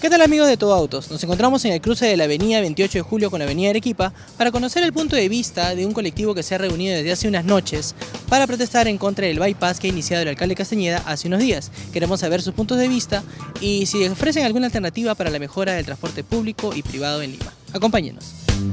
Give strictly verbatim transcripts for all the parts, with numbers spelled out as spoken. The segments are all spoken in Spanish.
¿Qué tal amigos de Todo Autos? Nos encontramos en el cruce de la avenida veintiocho de julio con la avenida Arequipa para conocer el punto de vista de un colectivo que se ha reunido desde hace unas noches para protestar en contra del bypass que ha iniciado el alcalde Castañeda hace unos días. Queremos saber sus puntos de vista y si ofrecen alguna alternativa para la mejora del transporte público y privado en Lima. Acompáñenos.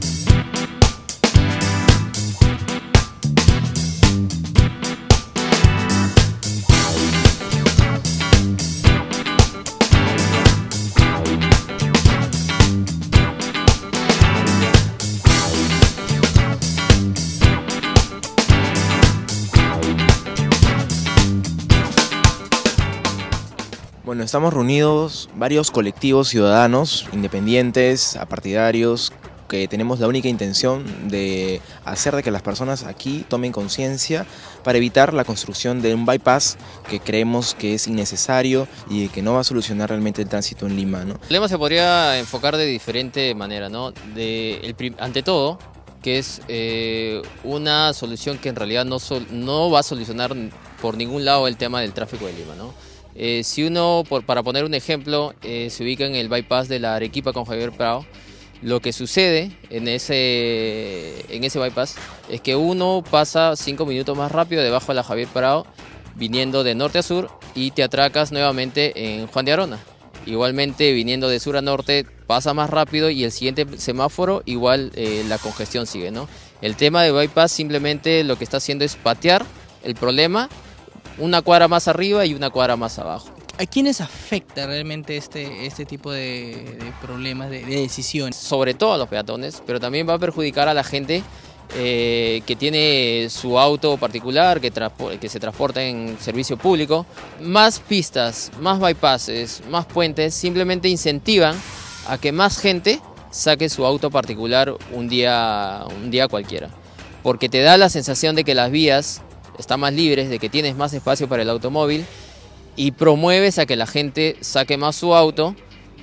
Bueno, estamos reunidos varios colectivos ciudadanos, independientes, apartidarios, que tenemos la única intención de hacer de que las personas aquí tomen conciencia para evitar la construcción de un bypass que creemos que es innecesario y que no va a solucionar realmente el tránsito en Lima, ¿no? El problema se podría enfocar de diferente manera, ¿no? De, el, ante todo, que es eh, una solución que en realidad no, sol, no va a solucionar por ningún lado el tema del tráfico de Lima, ¿no? Eh, si uno, por, para poner un ejemplo, eh, se ubica en el bypass de la Arequipa con Javier Prado, lo que sucede en ese, en ese bypass es que uno pasa cinco minutos más rápido debajo de la Javier Prado, viniendo de norte a sur, y te atracas nuevamente en Juan de Arona. Igualmente, viniendo de sur a norte, pasa más rápido y el siguiente semáforo igual eh, la congestión sigue, ¿no? El tema de bypass simplemente lo que está haciendo es patear el problema una cuadra más arriba y una cuadra más abajo. ¿A quiénes afecta realmente este, este tipo de, de problemas, de, de decisiones? Sobre todo a los peatones, pero también va a perjudicar a la gente eh, que tiene su auto particular, que, que se transporta en servicio público. Más pistas, más bypasses, más puentes simplemente incentivan a que más gente saque su auto particular un día, un día cualquiera. Porque te da la sensación de que las vías están más libres, de que tienes más espacio para el automóvil y promueves a que la gente saque más su auto,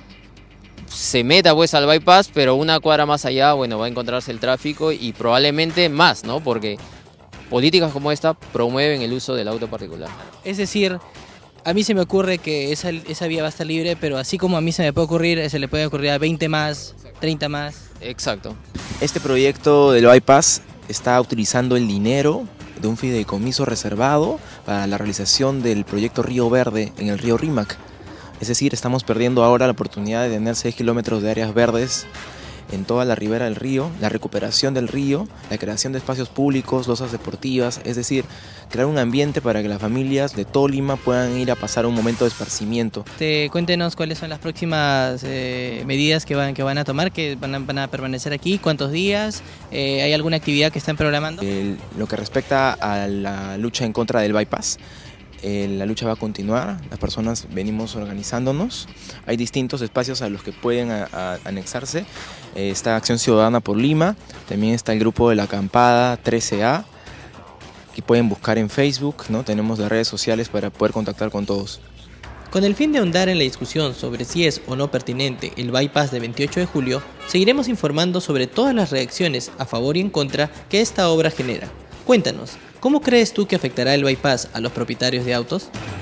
se meta pues al bypass, pero una cuadra más allá, bueno, va a encontrarse el tráfico y probablemente más, ¿no? Porque políticas como esta promueven el uso del auto particular. Es decir, a mí se me ocurre que esa, esa vía va a estar libre, pero así como a mí se me puede ocurrir, se le puede ocurrir a veinte más, treinta más. Exacto. Este proyecto del bypass está utilizando el dinero de un fideicomiso reservado para la realización del proyecto Río Verde en el río Rímac. Es decir, estamos perdiendo ahora la oportunidad de tener seis kilómetros de áreas verdes en toda la ribera del río, la recuperación del río, la creación de espacios públicos, losas deportivas, es decir, crear un ambiente para que las familias de todo Lima puedan ir a pasar un momento de esparcimiento. Te, cuéntenos cuáles son las próximas eh, medidas que van, que van a tomar, que van a, van a permanecer aquí, cuántos días, eh, ¿hay alguna actividad que están programando? El, lo que respecta a la lucha en contra del bypass, Eh, la lucha va a continuar, las personas venimos organizándonos, hay distintos espacios a los que pueden a, a, anexarse, eh, está Acción Ciudadana por Lima, también está el grupo de la Acampada trece A, que pueden buscar en Facebook, ¿no? Tenemos las redes sociales para poder contactar con todos. Con el fin de ahondar en la discusión sobre si es o no pertinente el bypass de veintiocho de julio, seguiremos informando sobre todas las reacciones a favor y en contra que esta obra genera. Cuéntanos, ¿cómo crees tú que afectará el bypass a los propietarios de autos?